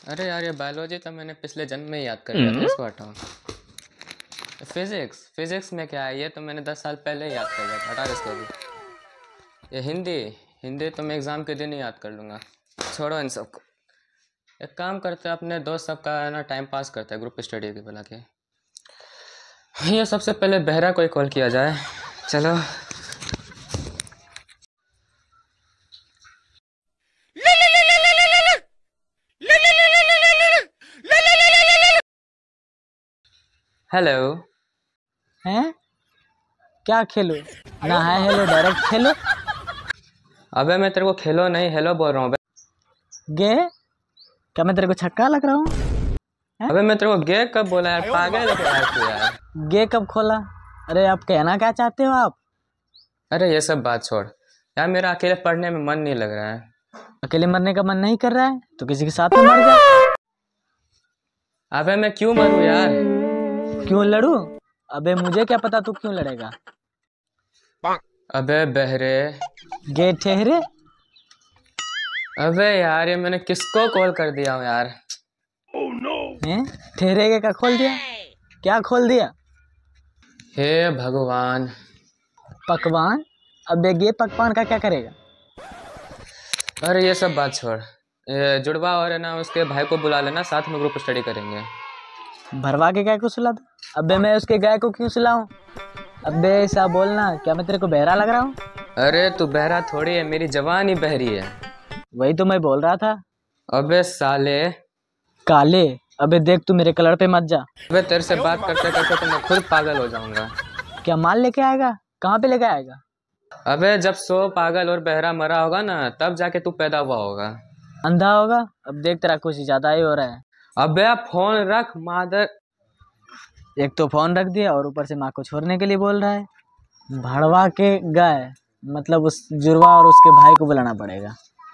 अरे यार ये बायोलॉजी तो मैंने पिछले जन्म में ही याद कर लिया था, इसको हटाओ। फिजिक्स फिजिक्स में क्या है, ये तो मैंने 10 साल पहले ही याद कर लिया था, हटा दो इसको भी। ये हिंदी हिंदी तो मैं एग्ज़ाम के दिन ही याद कर लूँगा, छोड़ो इन सबको। एक काम करते हैं, अपने दोस्त सबका है ना टाइम पास करते हैं ग्रुप स्टडी के बुला के। ये सबसे पहले बहरा को ही कॉल किया जाए, चलो। हेलो। हैं? क्या खेलो? ना है हेलो, डायरेक्ट खेलो। अबे मैं तेरे को खेलो नहीं हेलो बोल रहा हूँ। गे? क्या मैं तेरे को छक्का लग रहा हूँ? अबे मैं तेरे को गे कब बोला यार, पागल है क्या यार तू यार। गे कब खोला? अरे आप कहना क्या चाहते हो आप? अरे ये सब बात छोड़ यार, मेरा अकेले पढ़ने में मन नहीं लग रहा है। अकेले मरने का मन नहीं कर रहा है तो किसी के साथ में मर जा। अबे मैं क्यों मरूं यार? क्यों लड़ू? अबे मुझे क्या पता तू क्यों लड़ेगा। अबे बहरे। गे ठहरे। अबे यार ये मैंने किसको कॉल कर दिया हूँ यार। हैं? ठहरे के क्या खोल दिया? क्या खोल दिया? हे भगवान। पकवान? अबे गे पकवान का क्या करेगा? अरे ये सब बात छोड़, ये जुड़वा और है ना उसके भाई को बुला लेना, साथ में ग्रुप स्टडी करेंगे। भरवा के गाय को सुला दो? अबे मैं उसके गाय को क्यों सुलाऊं? अबे ऐसा बोलना, क्या मैं तेरे को बहरा लग रहा हूँ? अरे तू बहरा थोड़ी है, मेरी जवान ही बहरी है। वही तो मैं बोल रहा था। अबे साले। काले? अबे देख तू मेरे कलर पे मत जा। अबे तेरे से बात करते करते तो मैं खुद पागल हो जाऊंगा। क्या माल लेके आएगा? कहाँ पे लेके आएगा? अबे जब 100 पागल और बहरा मरा होगा ना, तब जाके तू पैदा हुआ होगा। अंधा होगा? अब देख तेरा कुछ ज्यादा ही हो रहा है। अबे फोन रख मादर। एक तो फोन रख दिया और ऊपर से माँ को छोड़ने के लिए बोल रहा है। भड़वा के गाय मतलब उस जुड़वा और उसके भाई को बुलाना पड़ेगा।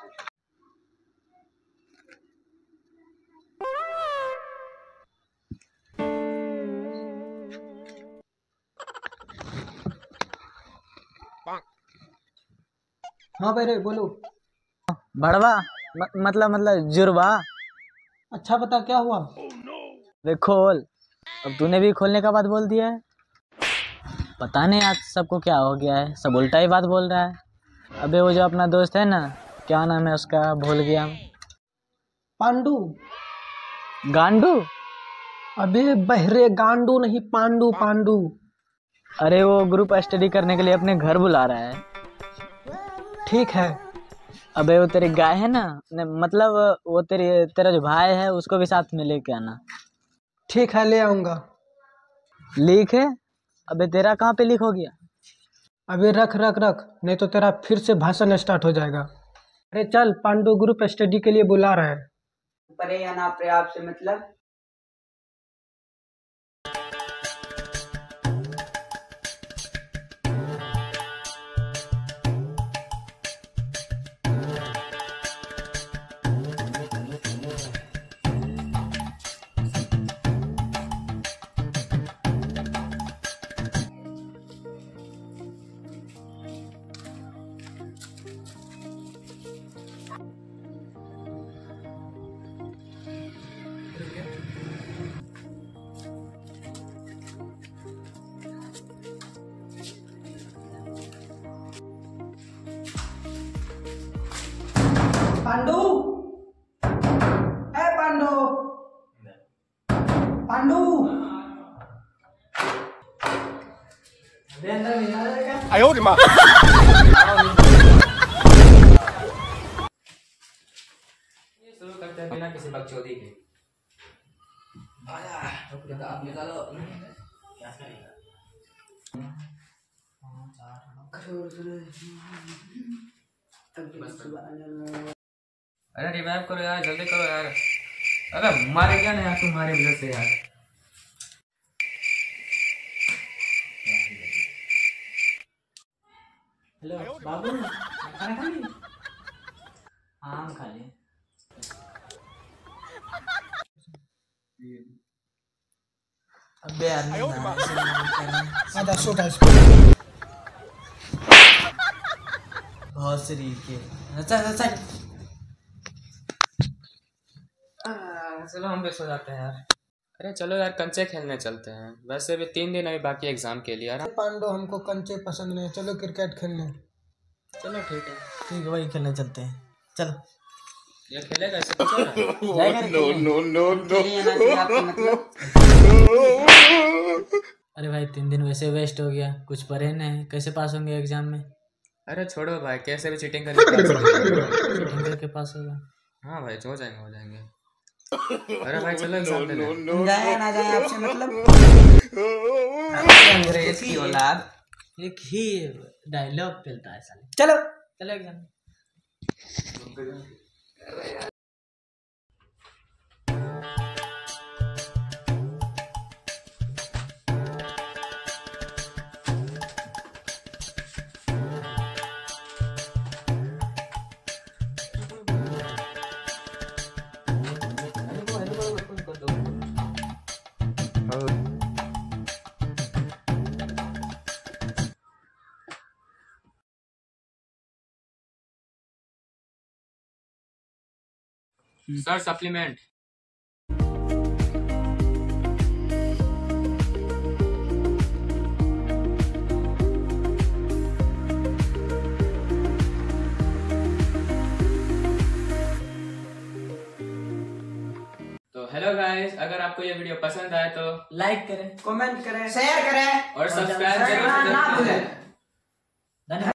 हाँ भाई रे बोलो। भड़वा मतलब जुड़वा। अच्छा बता क्या हुआ? वे खोल। अब तूने भी खोलने का बात बोल दिया है। पता नहीं आज सबको क्या हो गया है, सब उल्टा ही बात बोल रहा है। अबे वो जो अपना दोस्त है ना, क्या नाम है उसका, भूल गया। पांडू। गांडू? अबे बहरे गांडू नहीं, पांडू पांडू। अरे वो ग्रुप स्टडी करने के लिए अपने घर बुला रहा है। ठीक है। अबे वो तेरी गाय है ना, मतलब वो तेरा जो भाई है उसको भी साथ में लेके आना। ठीक है ले आऊंगा। लीक है? अबे तेरा कहाँ पे लीक हो गया? अबे रख रख रख, नहीं तो तेरा फिर से भाषण स्टार्ट हो जाएगा। अरे चल, पांडू ग्रुप स्टडी के लिए बुला रहा है। परे या ना पर्याप्त से मतलब। पांडू, है पांडू, पांडू। आयो रे माँ। शुरू करते हैं बिना किसी बकचोदी के। आप निकालो। अरे रिवाइव करो यार, जल्दी करो यार। अबे मारे क्या नहीं यार, तुम्हारे वजह से यार। हेलो बाबू, खाना खा ली? हाँ खा ली। अबे आधा सोटा बहुत सही के। चल चल चल। चलो हम भी सो जाते हैं यार। अरे चलो यार कंचे खेलने चलते हैं, वैसे भी 3 दिन अभी बाकी एग्जाम के लिए यार। पांडु हमको कंचे पसंद नहीं, चलो क्रिकेट खेलने। चलो ठीक है। ठीक है वही खेलने चलते हैं, चलो। ये खेलेगा ऐसे पूछो ना। अरे भाई 3 दिन वैसे वेस्ट हो गया, कुछ पढ़े नहीं, कैसे पास होंगे एग्जाम में? अरे छोड़ो भाई, कैसे भी चीटिंग करके पास हो जाएंगे। चीटिंग करके पास होगा? हाँ भाई हो जाएंगे। अरे भाई चलो एग्जाम देने। जाए ना जाए आपसे मतलब। अंग्रेज की औलाद। एक ही डायलॉग पेलता है साले। चलो चलो एग्जाम। Sir supplement. तो हेलो गाइस, अगर आपको ये वीडियो पसंद आए तो लाइक करें, कमेंट करें, शेयर करें और सब्सक्राइब जरूर ना करें। भूलें। धन्यवाद।